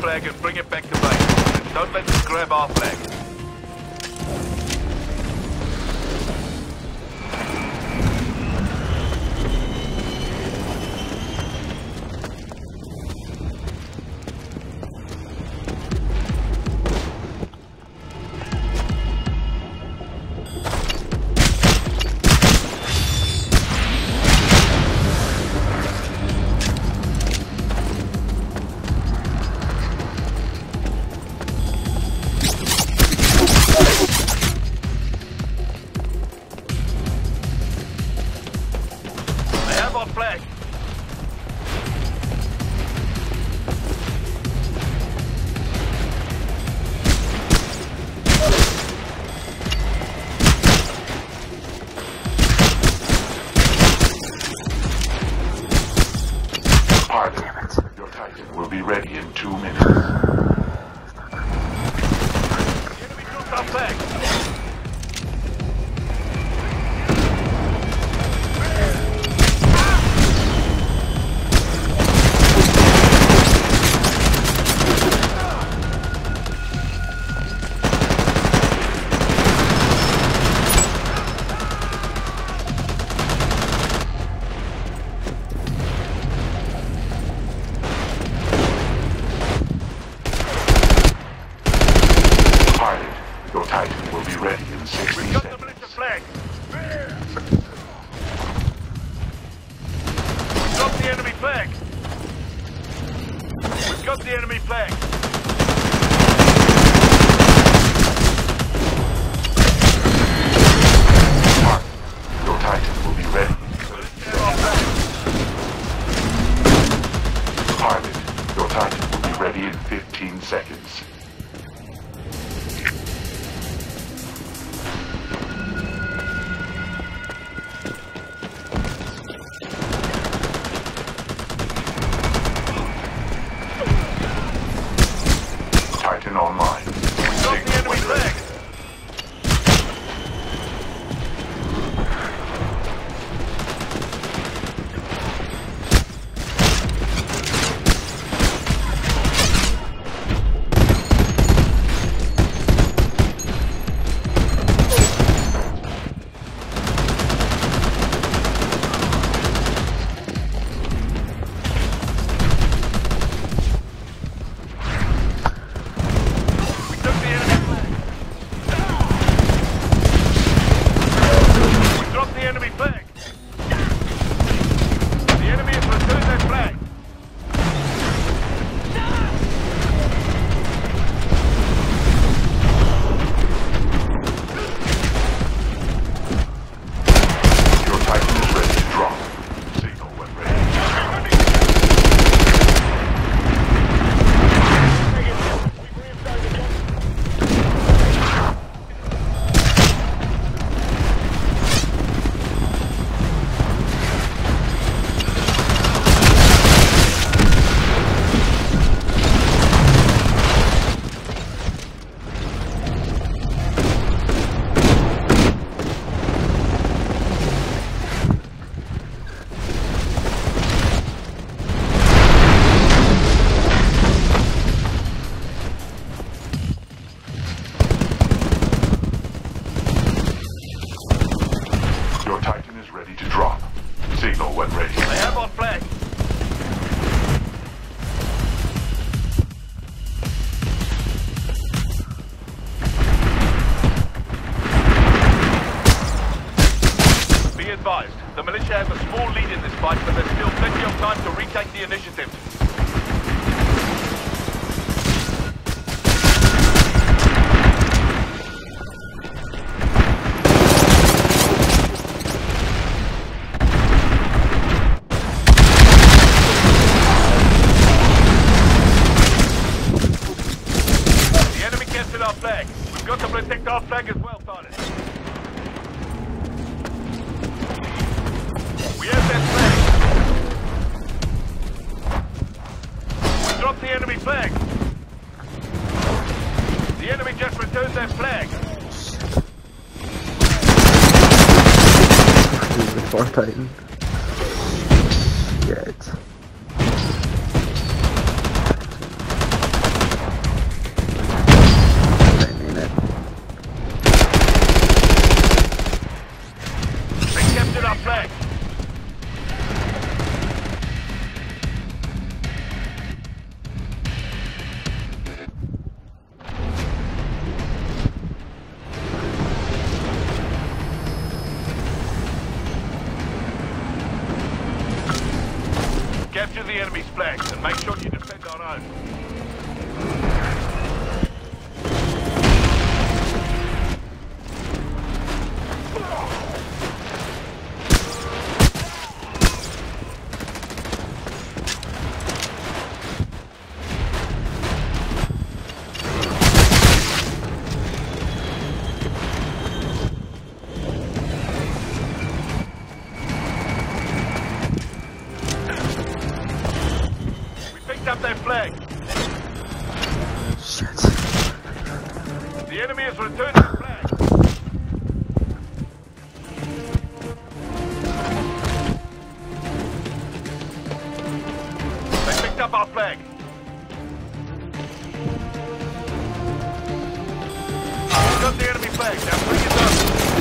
flag and bring it back to base. Don't let them grab our flag. Ready in 2 minutes. Enemy troops are back. Your Titan will be ready in 60 We've got seconds. the militia flag. We've got the enemy flag. We've got the enemy flag. Your Titan will be ready. Harvard, your Titan will be ready in 15 seconds. Titan online. We've got the enemy flag. Your Titan is ready to drop. Signal when ready. I have our flag. Be advised, the militia have a small lead in this fight, but there's still plenty of time to retake the initiative. Our flag. We've got to protect our flag as well, Tarnet. We have that flag. We dropped the enemy flag. The enemy just returned their flag. Before Titan. Yeah, it's... the enemy's flags and make sure you defend our own. Up their flag. Shit. The enemy has returned their flag. They picked up our flag. We've got the enemy flag. Now bring it up.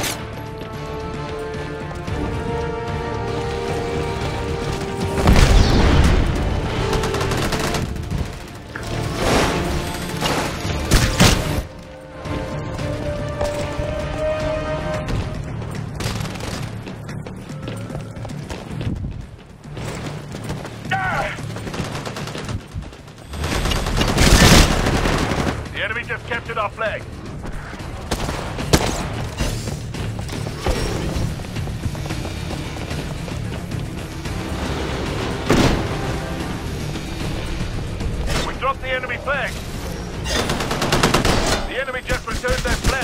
The enemy just captured our flag. We dropped the enemy flag. The enemy just returned their flag.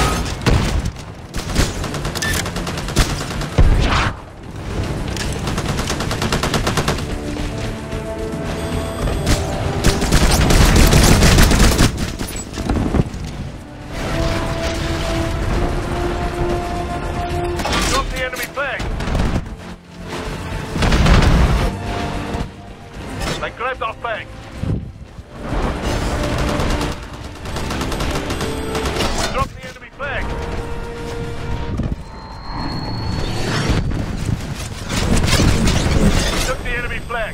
They grabbed our flag. We dropped the enemy flag. We took the enemy flag.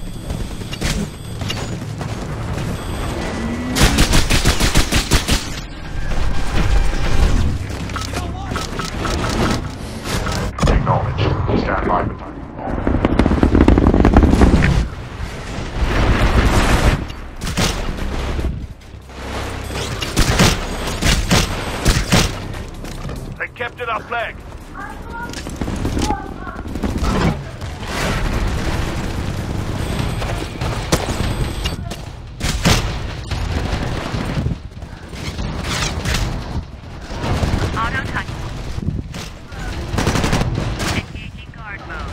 Acknowledged. Stand by for time. They captured our flag. Auto touch. Engaging guard mode.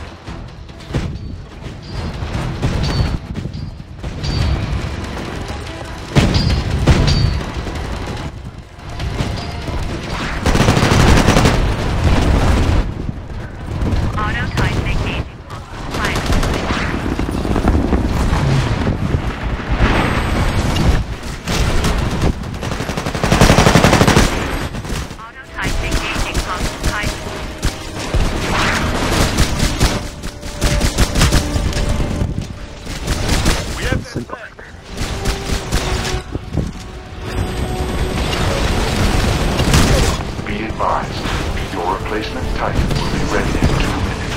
Be advised, your replacement Titan will be ready in 2 minutes.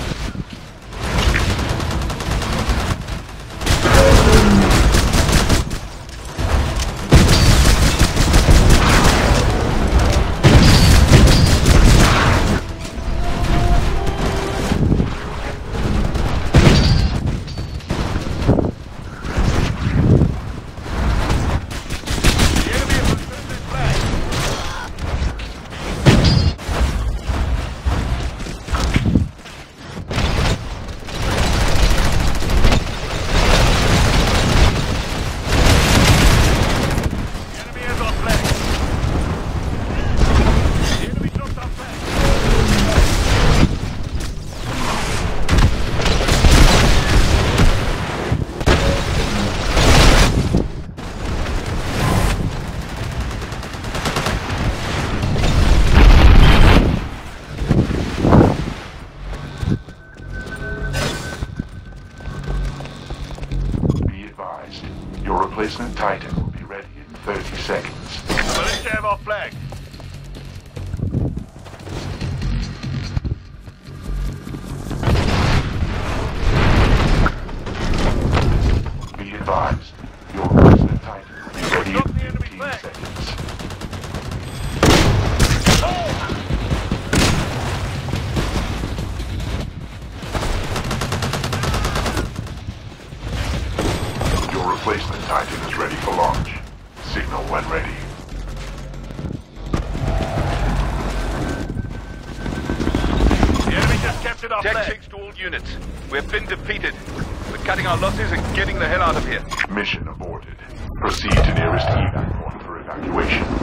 Your replacement Titan will be ready in 30 seconds. Militia have our flag. advised. Your replacement Titan will be ready Drop in the enemy 15 flag. seconds. Your replacement Titan is ready for launch. Signal when ready. The enemy just captured our Tech flag. 6 to all units. We've been defeated. We're cutting our losses and getting the hell out of here. Mission aborted. Proceed to nearest evac point for evacuation.